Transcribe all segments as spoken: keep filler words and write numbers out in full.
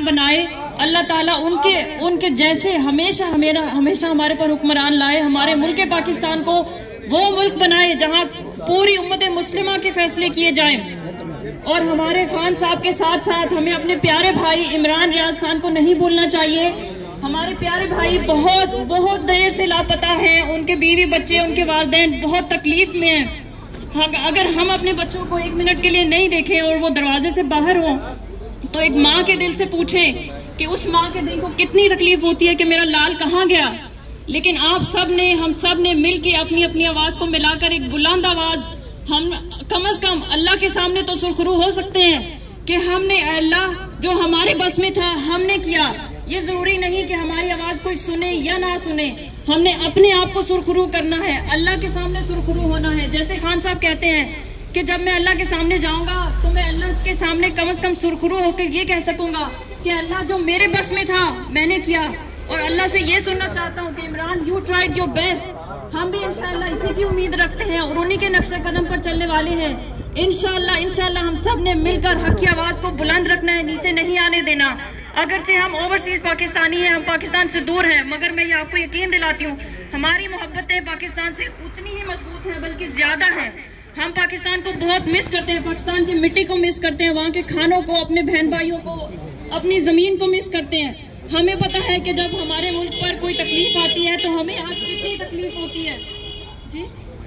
बनाए, अल्लाह ताला उनके उनके जैसे हमेशा हमेरा हमेशा हमारे पर हुक्मरान लाए, हमारे मुल्क पाकिस्तान को वो मुल्क बनाए जहां पूरी उम्मत मुस्लिमा के फैसले किए जाएं। और हमारे खान साहब के साथ साथ हमें अपने प्यारे भाई इमरान रियाज खान को नहीं भूलना चाहिए। हमारे प्यारे भाई बहुत बहुत देर से लापता हैं, उनके बीवी बच्चे उनके वालिदैन बहुत तकलीफ में हैं। अगर हम अपने बच्चों को एक मिनट के लिए नहीं देखें और वो दरवाजे से बाहर हों तो एक माँ के दिल से पूछें कि उस माँ के दिल को कितनी तकलीफ होती है कि मेरा लाल कहाँ गया। लेकिन आप सब ने हम सब ने मिल के अपनी अपनी आवाज को मिलाकर एक बुलंद आवाज, हम कम अज कम अल्लाह के सामने तो सुरखरू हो सकते हैं कि हमने अल्लाह जो हमारे बस में था हमने किया। ये जरूरी नहीं कि हमारी आवाज कोई सुने या ना सुने, हमने अपने आप को सुरखरू करना है, अल्लाह के सामने सुरखरू होना है। जैसे खान साहब कहते हैं कि जब मैं अल्लाह के सामने जाऊंगा तो मैं अल्लाह के सामने कम से कम सुरखरू होकर ये कह सकूंगा कि अल्लाह जो मेरे बस में था मैंने किया। और अल्लाह से ये सुनना चाहता हूँ कि Imran you tried your best. हम भी इंशाल्लाह इसी की उम्मीद रखते हैं और उन्हीं के नक्शे कदम पर चलने वाले हैं। इंशाल्लाह इंशाल्लाह हम सब ने मिलकर हक की आवाज को बुलंद रखना है, नीचे नहीं आने देना। अगरचे हम ओवरसीज पाकिस्तानी हैं, हम पाकिस्तान से दूर हैं, मगर मैं ये आपको यकीन दिलाती हूँ हमारी मोहब्बतें पाकिस्तान से उतनी ही मजबूत हैं बल्कि ज्यादा हैं। हम पाकिस्तान को बहुत मिस करते हैं, पाकिस्तान की मिट्टी को मिस करते हैं, वहाँ के खानों को, अपने बहन भाइयों को, अपनी जमीन को मिस करते हैं। हमें पता है कि जब हमारे मुल्क पर कोई तकलीफ आती है तो हमें आज कितनी तकलीफ होती है जी।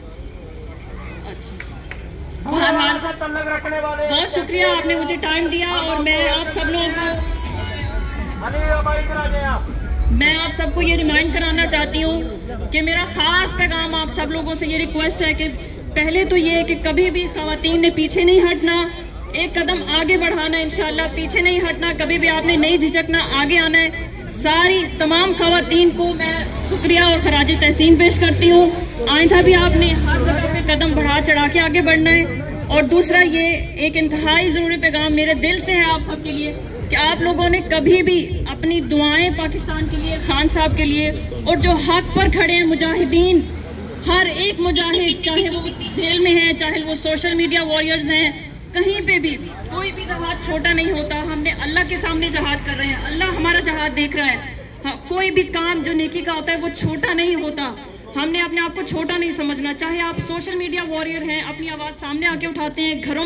अच्छा, बहरहाल बहुत शुक्रिया आपने मुझे टाइम दिया और मैं आप सब लोगों को मैं आप सबको ये रिमाइंड कराना चाहती हूँ कि मेरा खास पैगाम आप सब लोगों से ये रिक्वेस्ट है कि पहले तो ये कि कभी भी खवातीन ने पीछे नहीं हटना, एक कदम आगे बढ़ाना, इंशाल्लाह पीछे नहीं हटना, कभी भी आपने नहीं झिझकना, आगे आना है। सारी तमाम खवातीन को मैं शुक्रिया और खराज तहसीन पेश करती हूँ। आइंदा भी आपने हर जगह पे कदम बढ़ा चढ़ा के आगे बढ़ना है। और दूसरा ये एक इंतहाई जरूरी पैगाम मेरे दिल से है आप सबके लिए कि आप लोगों ने कभी भी अपनी दुआएं पाकिस्तान के लिए, खान साहब के लिए, और जो हक पर खड़े हैं मुजाहिदीन, हर एक मुजाहिद, चाहे वो जेल में है, चाहे वो सोशल मीडिया वॉरियर्स हैं, कहीं पे भी कोई भी जहाद छोटा नहीं होता। हमने अल्लाह के सामने जहाद कर रहे हैं, अल्लाह हमारा जहाद देख रहा है। हाँ, कोई भी काम जो नेकी का होता है वो छोटा नहीं होता। हमने अपने आप को छोटा नहीं समझना। चाहे आप सोशल मीडिया वॉरियर हैं, अपनी आवाज सामने आके उठाते हैं, घरों